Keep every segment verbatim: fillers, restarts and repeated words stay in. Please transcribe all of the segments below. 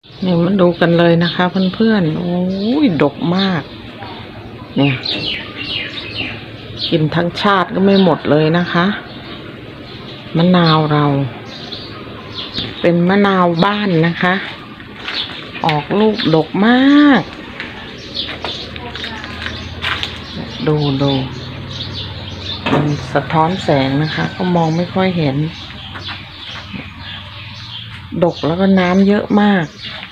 นี่มาดูกันเลยนะคะเพื่อนๆโอ้ยดกมากเนี่ยกินทั้งชาติก็ไม่หมดเลยนะคะมะนาวเราเป็นมะนาวบ้านนะคะออกลูกดกมากดูดูมันสะท้อนแสงนะคะก็มองไม่ค่อยเห็นดกแล้วก็น้ำเยอะมาก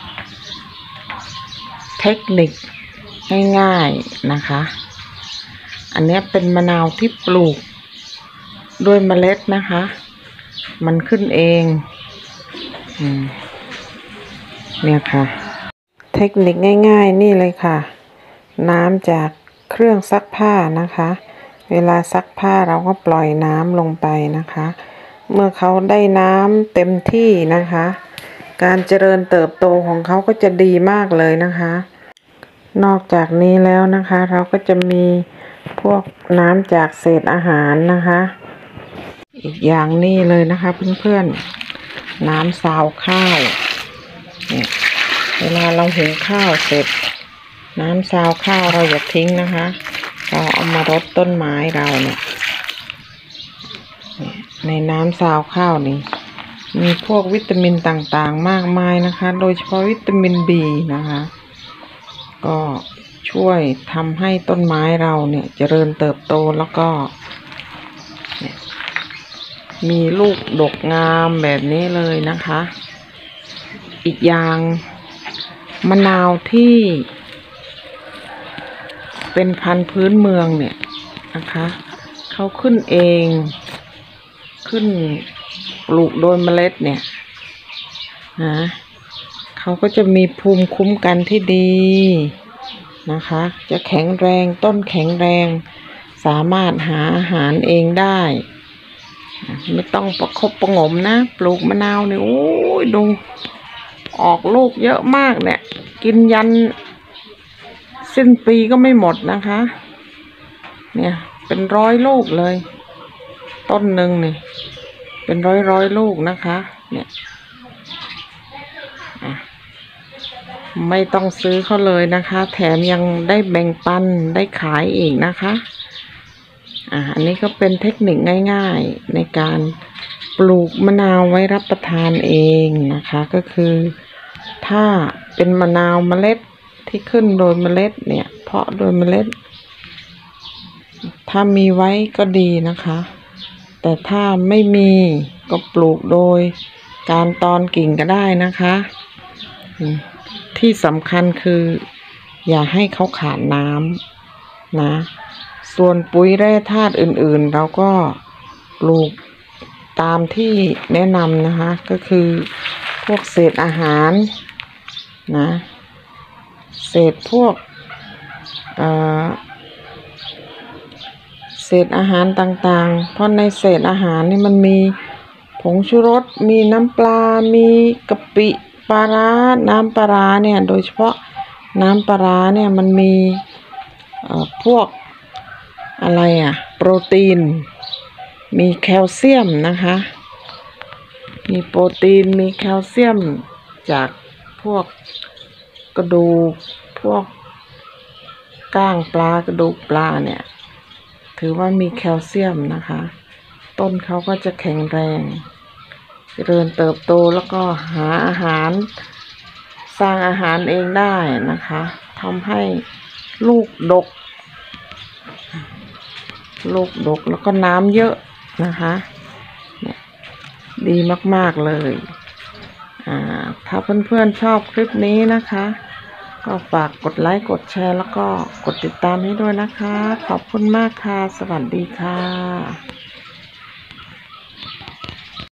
เทคนิคง่ายๆนะคะอันนี้เป็นมะนาวที่ปลูกด้วยเมล็ดนะคะมันขึ้นเองอืมเนี่ยค่ะเทคนิคง่ายๆนี่เลยค่ะน้ำจากเครื่องซักผ้านะคะเวลาซักผ้าเราก็ปล่อยน้ำลงไปนะคะเมื่อเขาได้น้ำเต็มที่นะคะการเจริญเติบโตของเขาก็จะดีมากเลยนะคะนอกจากนี้แล้วนะคะเราก็จะมีพวกน้ำจากเศษอาหารนะคะอีกอย่างนี้เลยนะคะเพื่อนๆน้ำซาวข้าวเนี่ยเวลาเราหุงข้าวเสร็จน้ำซาวข้าวเราอย่าทิ้งนะคะเราเอามารดต้นไม้เราเนี่ยในน้ำซาวข้าวนี่มีพวกวิตามินต่างๆมากมายนะคะโดยเฉพาะวิตามินบีนะคะก็ช่วยทำให้ต้นไม้เราเนี่ยเจริญเติบโตแล้วก็มีลูกดกงามแบบนี้เลยนะคะอีกอย่างมะนาวที่เป็นพันธุ์พื้นเมืองเนี่ยนะคะเขาขึ้นเองขึ้นปลูกโดยเมล็ดเนี่ยนะเขาก็จะมีภูมิคุ้มกันที่ดีนะคะจะแข็งแรงต้นแข็งแรงสามารถหาอาหารเองได้ไม่ต้องประคบประหงมนะปลูกมะนาวเนี่ยโอ้ยดูออกลูกเยอะมากเนี่ยกินยันสิ้นปีก็ไม่หมดนะคะเนี่ยเป็นร้อยลูกเลยต้นหนึ่งเนี่ยเป็นร้อยร้อยลูกนะคะเนี่ยไม่ต้องซื้อเขาเลยนะคะแถมยังได้แบ่งปันได้ขายอีกนะคะอ่าอันนี้ก็เป็นเทคนิคง่ายๆในการปลูกมะนาวไว้รับประทานเองนะคะก็คือถ้าเป็นมะนาวเมล็ดที่ขึ้นโดยเมล็ดเนี่ยเพาะโดยเมล็ดถ้ามีไว้ก็ดีนะคะแต่ถ้าไม่มีก็ปลูกโดยการตอนกิ่งก็ได้นะคะที่สำคัญคืออย่าให้เขาขาดน้ำนะส่วนปุ๋ยแร่ธาตุอื่นๆเราก็ปลูกตามที่แนะนำนะคะก็คือพวกเศษอาหารนะเศษพวกเอ่อเศษอาหารต่างๆเพราะในเศษอาหารนี่มันมีผงชูรสมีน้ำปลามีกะปิปลาร้าน้ำปลาร้าเนี่ยโดยเฉพาะน้ำปลาร้าเนี่ยมันมีเอ่อพวกอะไรอ่ะโปรตีนมีแคลเซียมนะคะมีโปรตีนมีแคลเซียมจากพวกกระดูกพวกก้างปลากระดูกปลาเนี่ยถือว่ามีแคลเซียมนะคะต้นเขาก็จะแข็งแรงเจริญเติบโตแล้วก็หาอาหารสร้างอาหารเองได้นะคะทำให้ลูกดกลูกดกแล้วก็น้ำเยอะนะคะเนี่ยดีมากๆเลยอ่าถ้าเพื่อนๆชอบคลิปนี้นะคะก็ฝากกดไลค์กดแชร์แล้วก็กดติดตามให้ด้วยนะคะขอบคุณมากค่ะสวัสดีค่ะ